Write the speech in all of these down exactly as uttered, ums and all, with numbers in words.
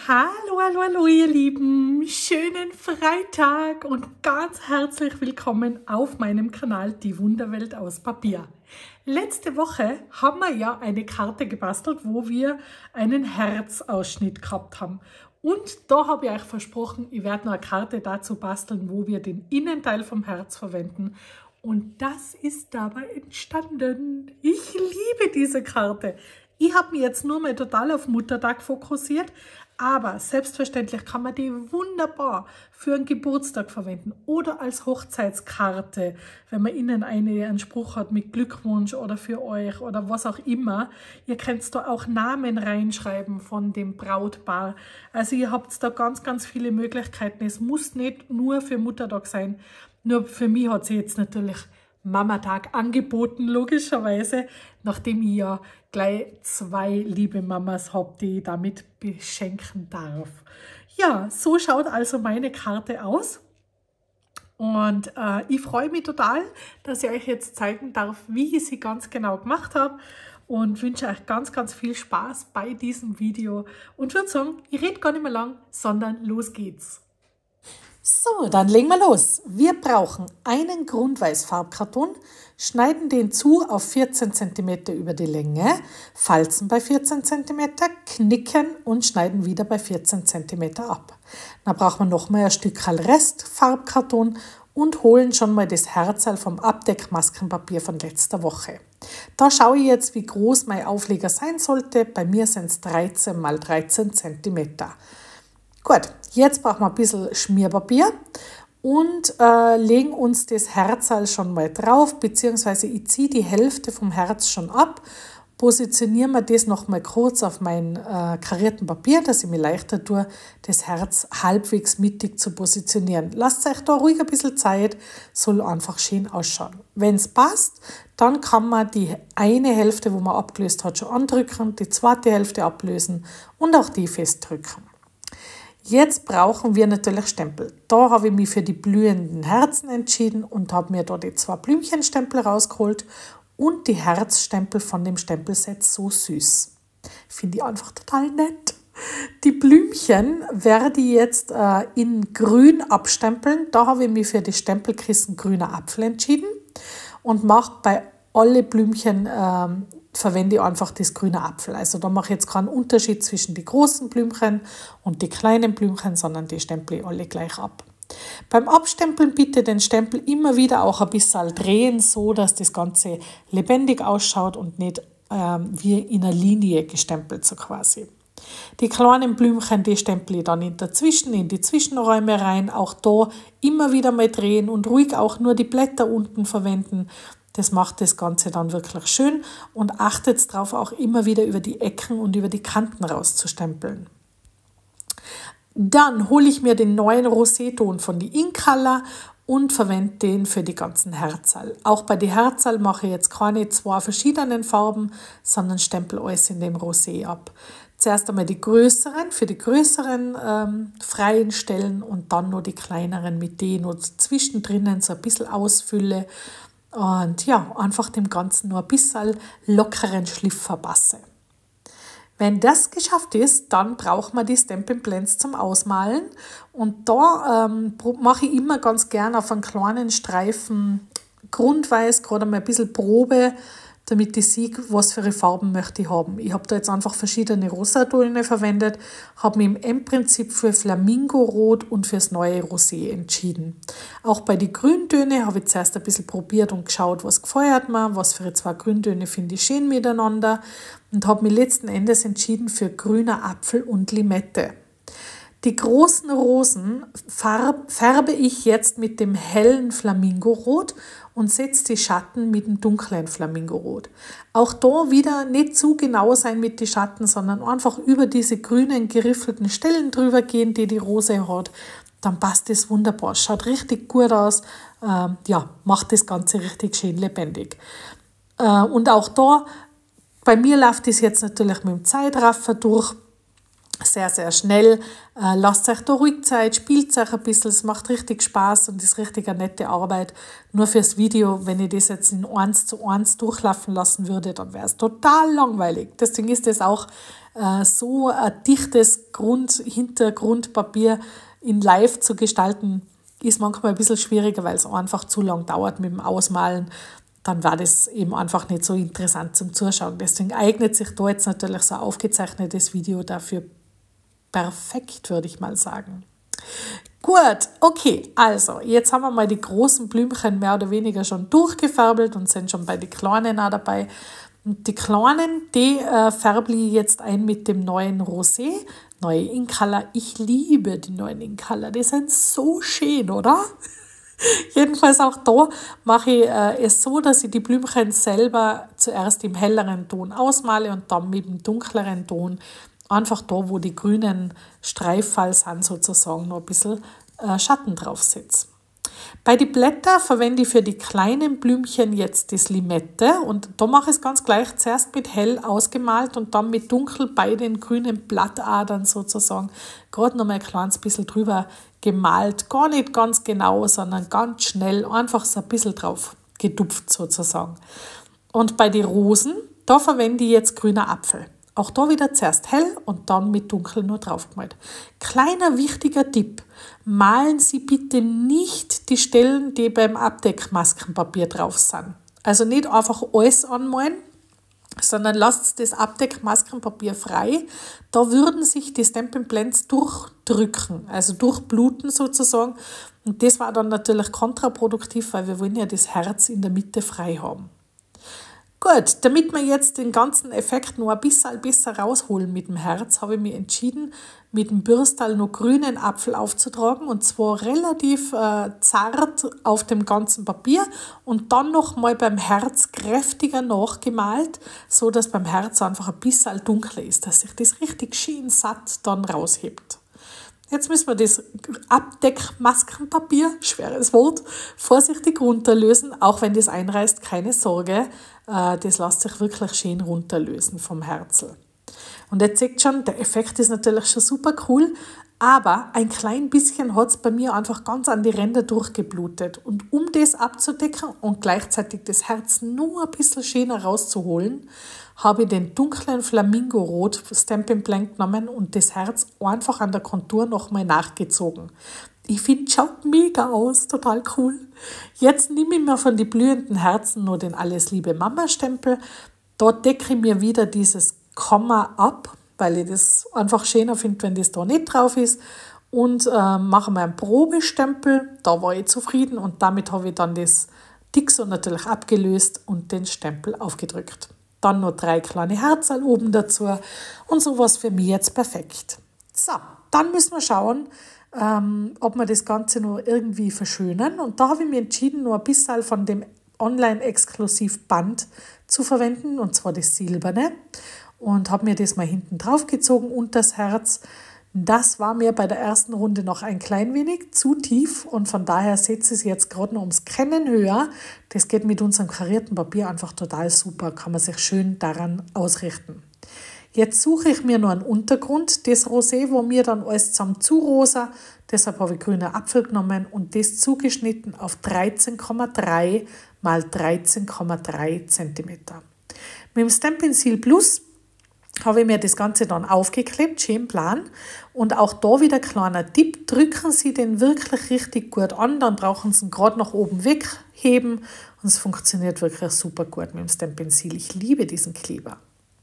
Hallo, hallo, hallo ihr Lieben, schönen Freitag und ganz herzlich willkommen auf meinem Kanal Die Wunderwelt aus Papier. Letzte Woche haben wir ja eine Karte gebastelt, wo wir einen Herzausschnitt gehabt haben. Und da habe ich euch versprochen, ich werde noch eine Karte dazu basteln, wo wir den Innenteil vom Herz verwenden. Und das ist dabei entstanden. Ich liebe diese Karte. Ich habe mich jetzt nur mal total auf Muttertag fokussiert, aber selbstverständlich kann man die wunderbar für einen Geburtstag verwenden oder als Hochzeitskarte, wenn man innen eine, einen Spruch hat mit Glückwunsch oder für euch oder was auch immer. Ihr könnt da auch Namen reinschreiben von dem Brautpaar. Also ihr habt da ganz, ganz viele Möglichkeiten. Es muss nicht nur für Muttertag sein. Nur für mich hat sie jetzt natürlich Mamatag angeboten, logischerweise, nachdem ich ja gleich zwei liebe Mamas habe, die ich damit beschenken darf. Ja, so schaut also meine Karte aus. Und äh, ich freue mich total, dass ich euch jetzt zeigen darf, wie ich sie ganz genau gemacht habe. Und wünsche euch ganz, ganz viel Spaß bei diesem Video. Und würde sagen, ich rede gar nicht mehr lang, sondern los geht's. So, dann legen wir los. Wir brauchen einen Grundweißfarbkarton, schneiden den zu auf vierzehn Zentimeter über die Länge, falzen bei vierzehn Zentimeter, knicken und schneiden wieder bei vierzehn Zentimeter ab. Dann brauchen wir nochmal ein Stück Restfarbkarton und holen schon mal das Herzal vom Abdeckmaskenpapier von letzter Woche. Da schaue ich jetzt, wie groß mein Aufleger sein sollte. Bei mir sind es dreizehn mal dreizehn Zentimeter. Gut, jetzt brauchen wir ein bisschen Schmierpapier und äh, legen uns das Herzal schon mal drauf, beziehungsweise ich ziehe die Hälfte vom Herz schon ab, positioniere mir das noch mal kurz auf mein äh, karierten Papier, dass ich mir leichter tue, das Herz halbwegs mittig zu positionieren. Lasst euch da ruhig ein bisschen Zeit, soll einfach schön ausschauen. Wenn es passt, dann kann man die eine Hälfte, wo man abgelöst hat, schon andrücken, die zweite Hälfte ablösen und auch die festdrücken. Jetzt brauchen wir natürlich Stempel. Da habe ich mich für die blühenden Herzen entschieden und habe mir da die zwei Blümchenstempel rausgeholt und die Herzstempel von dem Stempelset So Süß. Finde ich einfach total nett. Die Blümchen werde ich jetzt äh, in grün abstempeln. Da habe ich mich für die Stempelkissen grüner Apfel entschieden und mache bei alle Blümchen äh, verwende ich einfach das grüne Apfel. Also da mache ich jetzt keinen Unterschied zwischen die großen Blümchen und die kleinen Blümchen, sondern die stempel ich alle gleich ab. Beim Abstempeln bitte den Stempel immer wieder auch ein bisschen drehen, so dass das Ganze lebendig ausschaut und nicht ähm, wie in einer Linie gestempelt so quasi. Die kleinen Blümchen, die stempel ich dann in dazwischen, in die Zwischenräume rein. Auch da immer wieder mal drehen und ruhig auch nur die Blätter unten verwenden. Das macht das Ganze dann wirklich schön und achtet darauf, auch immer wieder über die Ecken und über die Kanten rauszustempeln. Dann hole ich mir den neuen Roséton von die Inkcolor und verwende den für die ganzen Herzal. Auch bei den Herzal mache ich jetzt keine zwei verschiedenen Farben, sondern stempel alles in dem Rosé ab. Zuerst einmal die größeren, für die größeren ähm, freien Stellen und dann noch die kleineren, mit denen ich noch zwischendrin so ein bisschen ausfülle. Und ja, einfach dem Ganzen nur ein bisschen lockeren Schliff verpasse. Wenn das geschafft ist, dann braucht man die Stampin' Blends zum Ausmalen. Und da ähm, mache ich immer ganz gern auf einen kleinen Streifen Grundweiß, gerade mal ein bisschen Probe, damit ich sehe, was für Farben möchte ich haben. Ich habe da jetzt einfach verschiedene Rosatöne verwendet, habe mich im Endprinzip für Flamingo-Rot und fürs neue Rosé entschieden. Auch bei den Grüntönen habe ich zuerst ein bisschen probiert und geschaut, was gefällt mir, was für zwei Grüntöne finde ich schön miteinander und habe mich letzten Endes entschieden für grüner Apfel und Limette. Die großen Rosen farb, färbe ich jetzt mit dem hellen Flamingorot und setze die Schatten mit dem dunklen Flamingorot. Auch da wieder nicht zu genau sein mit den Schatten, sondern einfach über diese grünen geriffelten Stellen drüber gehen, die die Rose hat. Dann passt das wunderbar. Schaut richtig gut aus. Ähm, ja, macht das Ganze richtig schön lebendig. Äh, und auch da, bei mir läuft das jetzt natürlich mit dem Zeitraffer durch. Sehr, sehr schnell. Äh, lasst euch da ruhig Zeit, spielt euch ein bisschen, es macht richtig Spaß und ist richtig eine nette Arbeit. Nur fürs Video, wenn ich das jetzt in eins zu eins durchlaufen lassen würde, dann wäre es total langweilig. Deswegen ist das auch äh, so ein dichtes Grund, Hintergrundpapier in live zu gestalten, ist manchmal ein bisschen schwieriger, weil es einfach zu lang dauert mit dem Ausmalen. Dann war das eben einfach nicht so interessant zum Zuschauen. Deswegen eignet sich da jetzt natürlich so ein aufgezeichnetes Video dafür perfekt, würde ich mal sagen. Gut, okay, also jetzt haben wir mal die großen Blümchen mehr oder weniger schon durchgefärbelt und sind schon bei den kleinen auch dabei. Und die kleinen, die äh, färbe ich jetzt ein mit dem neuen Rosé, neue Inkcolor. Ich liebe die neuen Inkcolor, die sind so schön, oder? Jedenfalls auch da mache ich äh, es so, dass ich die Blümchen selber zuerst im helleren Ton ausmale und dann mit dem dunkleren Ton einfach da, wo die grünen Streiffall sind, sozusagen noch ein bisschen äh, Schatten drauf setze. Bei den Blättern verwende ich für die kleinen Blümchen jetzt das Limette und da mache ich es ganz gleich, zuerst mit hell ausgemalt und dann mit dunkel bei den grünen Blattadern sozusagen gerade noch mal ein kleines bisschen drüber gemalt, gar nicht ganz genau, sondern ganz schnell, einfach so ein bisschen drauf gedupft sozusagen. Und bei den Rosen, da verwende ich jetzt grüner Apfel. Auch da wieder zuerst hell und dann mit dunkel nur drauf gemalt. Kleiner wichtiger Tipp, malen Sie bitte nicht die Stellen, die beim Abdeckmaskenpapier drauf sind. Also nicht einfach alles anmalen, sondern lasst das Abdeckmaskenpapier frei. Da würden sich die Stampin' Blends durchdrücken, also durchbluten sozusagen. Und das war dann natürlich kontraproduktiv, weil wir wollen ja das Herz in der Mitte frei haben. Gut, damit wir jetzt den ganzen Effekt noch ein bisschen besser rausholen mit dem Herz, habe ich mich entschieden, mit dem Bürstal noch grünen Apfel aufzutragen und zwar relativ äh, zart auf dem ganzen Papier und dann nochmal beim Herz kräftiger nachgemalt, so dass beim Herz einfach ein bisschen dunkler ist, dass sich das richtig schön satt dann raushebt. Jetzt müssen wir das Abdeckmaskenpapier, schweres Wort, vorsichtig runterlösen, auch wenn das einreißt, keine Sorge, das lässt sich wirklich schön runterlösen vom Herzl. Und jetzt seht schon, der Effekt ist natürlich schon super cool, aber ein klein bisschen hat es bei mir einfach ganz an die Ränder durchgeblutet. Und um das abzudecken und gleichzeitig das Herz nur ein bisschen schöner rauszuholen, habe ich den dunklen Flamingo-Rot Stampin' Blend genommen und das Herz einfach an der Kontur nochmal nachgezogen. Ich finde, es schaut mega aus, total cool. Jetzt nehme ich mir von den blühenden Herzen nur den Alles Liebe Mama Stempel. Dort decke ich mir wieder dieses Komma ab, weil ich das einfach schöner finde, wenn das da nicht drauf ist. Und äh, mache mir einen Probestempel, da war ich zufrieden und damit habe ich dann das Dixo natürlich abgelöst und den Stempel aufgedrückt. Dann noch drei kleine Herzl oben dazu und sowas für mich jetzt perfekt. So, dann müssen wir schauen, ähm, ob wir das Ganze noch irgendwie verschönern. Und da habe ich mich entschieden, nur ein bisschen von dem Online-Exklusiv-Band zu verwenden, und zwar das Silberne. Und habe mir das mal hinten drauf gezogen und das Herz. Das war mir bei der ersten Runde noch ein klein wenig zu tief und von daher setze ich es jetzt gerade noch ums Kennen höher. Das geht mit unserem karierten Papier einfach total super, kann man sich schön daran ausrichten. Jetzt suche ich mir noch einen Untergrund, das Rosé, wo mir dann alles zusammen zu rosa, deshalb habe ich grüner Apfel genommen und das zugeschnitten auf dreizehn Komma drei mal dreizehn Komma drei Zentimeter. Mit dem Stampin' Seal Plus habe ich mir das Ganze dann aufgeklebt, schön plan. Und auch da wieder kleiner Tipp, drücken Sie den wirklich richtig gut an, dann brauchen Sie ihn gerade nach oben wegheben und es funktioniert wirklich super gut mit dem Stampin' Seal. Ich liebe diesen Kleber.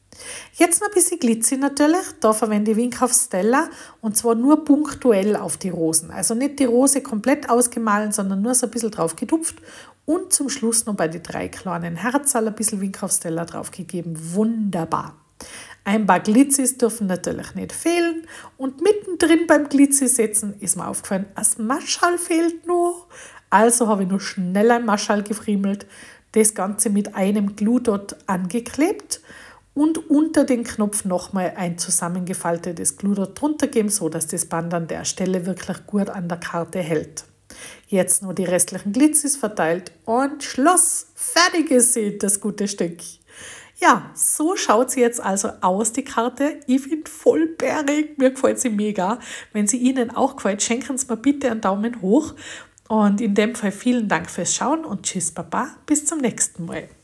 Jetzt noch ein bisschen Glitzy natürlich, da verwende ich Wink auf Stella und zwar nur punktuell auf die Rosen. Also nicht die Rose komplett ausgemahlen, sondern nur so ein bisschen drauf gedupft und zum Schluss noch bei den drei kleinen Herzl ein bisschen Wink auf Stella drauf gegeben. Wunderbar. Ein paar Glitzis dürfen natürlich nicht fehlen und mittendrin beim Glitzy setzen ist mir aufgefallen, das Maschall fehlt noch. Also habe ich noch schnell ein Maschall gefriemelt, das Ganze mit einem Glue Dot angeklebt und unter den Knopf nochmal ein zusammengefaltetes Glue Dot drunter geben, so dass das Band an der Stelle wirklich gut an der Karte hält. Jetzt nur die restlichen Glitzis verteilt und Schluss. Fertig ist sie, das gute Stück. Ja, so schaut sie jetzt also aus, die Karte. Ich finde voll bärig, mir gefällt sie mega. Wenn sie Ihnen auch gefällt, schenken Sie mir bitte einen Daumen hoch. Und in dem Fall vielen Dank fürs Schauen und tschüss Baba, bis zum nächsten Mal.